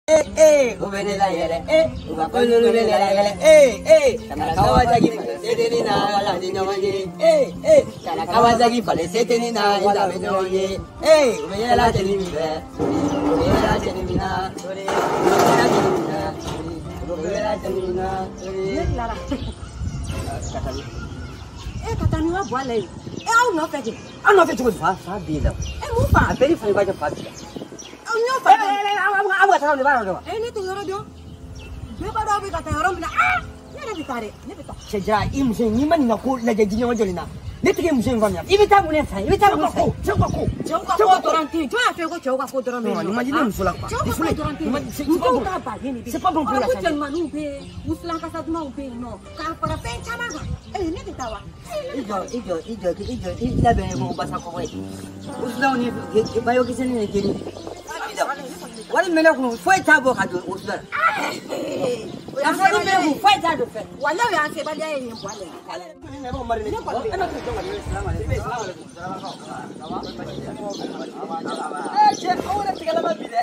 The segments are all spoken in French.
Ubenela yele, ubakolo ubenela yele, kana Kawasaki seteni na la dinyoye, kana Kawasaki pale seteni na ila benyoye, ubenela tenimile, ubenela tenimina, ubenela tenimina, Katani wa boale. Au no fete. Au no fete ko fa bila. Mu fa. A peri fa ba ja fa bila. Au no fa. Amu ta ne ba ro. Ne to yoro do. Be ba do be ka ta yoro bila. Ne bitare. Ne bitare. Seja imse ni mani na ko la je jinyo wajolina. Ne tike imse mvamya. Ibita mu ne fa. Ibita mu ko. Choko ko. Choko ko doranti. Tu a fait ko choko ko doranti. Non, imagine une fois là. Choko ko doranti. C'est pas bon pour la santé. Manu be. Muslan ka sa duma be no. Ka para fe chama ga. Ne bitawa. Ijo, ila bene ko basa ko wai. Usla oni bayo kisani ne kini. Wala mena ko foi tabo ka do usla. Afa no me foi tabo fe. Wala ya se bali ayi ni wala. Ne ba mari ne ko. Ana ko jonga ni salamu alaikum. Chef awra tigala ma bide.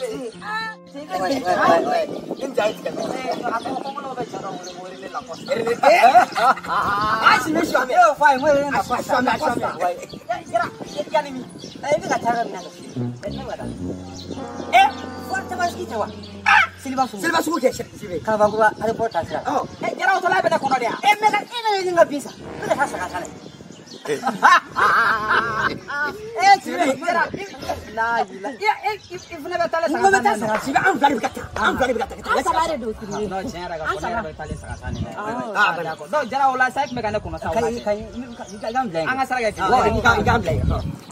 Enjoy tigala. Ako ko lo ba chara mo le la ko. Asi me shwa me. Yo fai mo le na ko. Shwa me. Ya ni mi. Ni ka chara na. Forte baski tawa. Silva sugu ke shebe. Ka ba ko report asira. Oh, jara to la be da ko dia. Me ka ina ni nga bisa. Me ka saka sale. Silva jara. La ila. Ya ifna ba tala saka. Ba tala saka. Silva am gari bigata. Am gari bigata. Asa bare do sini. No, jara ga ko ba tala saka sane. Ba ko. No, jara ola saik me kana kuno sa. Kai gam bleng. Anga sara ga. Wa gam bleng.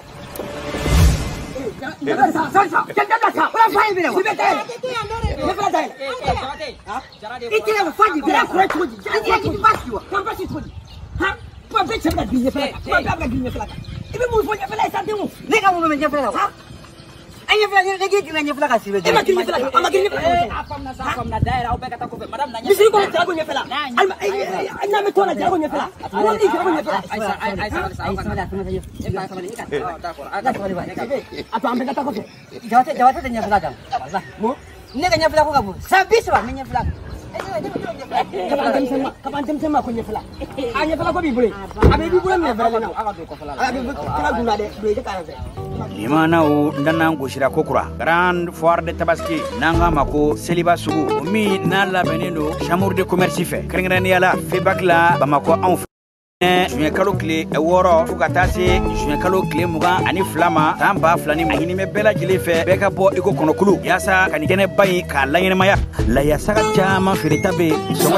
Limanao ndana ngoshira kokura Grande Foire de Tabaski nanga mako Seliba Sugu mi na labenindo chambre de commerce fait krengrani ala feedback la Bamako en juin kalo kile woro fukata se juin kalo kile mugan ani flama tamba flani mahini me bela jile fe beka bo iko kono kulu yasa kani kene bayi ka layene maya la yasa ka jama firita be songo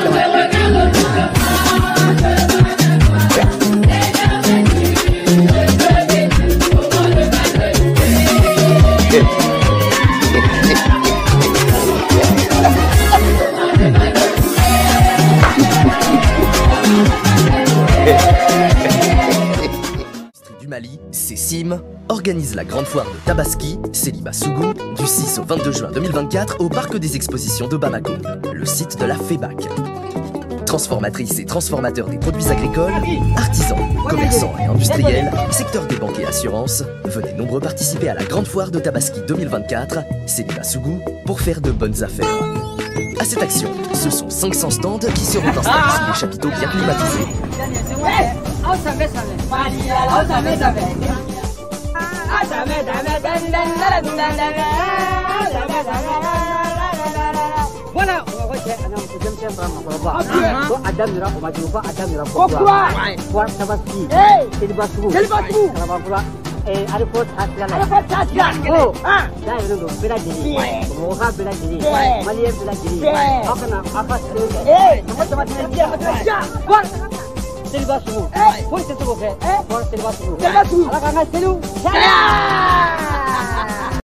du Mali, CECIM, organise la grande foire de Tabaski, Seliba Sougou, du 6 au 22 juin 2024 au parc des expositions de Bamako, le site de la FEBAC. Transformatrices et transformateurs des produits agricoles, artisans, commerçants et industriels, secteur des banques et assurances, venez nombreux participer à la grande foire de Tabaski 2024, Seliba Sougou, pour faire de bonnes affaires. À cette action, ce sont 500 stands qui seront installés sous des chapiteaux bien climatisés. Seliba Sugu. Foi Seliba Sugu. Seliba Sugu. Ala kanga selu.